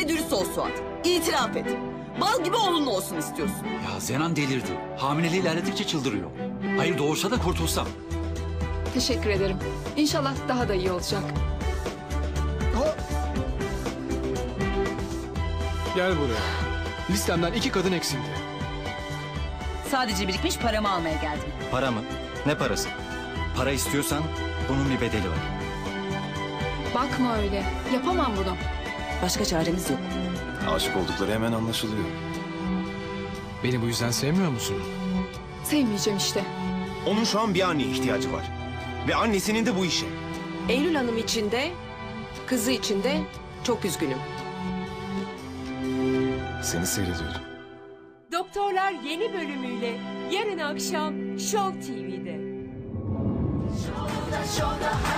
dürüst ol Suat. İtiraf et. Bal gibi oğlun olsun istiyorsun. Ya Zenan delirdi. Hamileliği ilerledikçe çıldırıyor. Hayır doğursa da kurtulsam. Teşekkür ederim. İnşallah daha da iyi olacak. Gel buraya. Listemden 2 kadın eksildi. Sadece birikmiş paramı almaya geldim. Para mı? Ne parası? Para istiyorsan bunun bir bedeli var. Bakma öyle. Yapamam bunu. Başka çaremiz yok. Aşık oldukları hemen anlaşılıyor. Beni bu yüzden sevmiyor musun? Sevmeyeceğim işte. Onun şu an bir anneye ihtiyacı var. Ve annesinin de bu işe. Eylül Hanım için de, kızı için de çok üzgünüm. Seni seyrediyorum. Doktorlar yeni bölümüyle yarın akşam Show TV'de.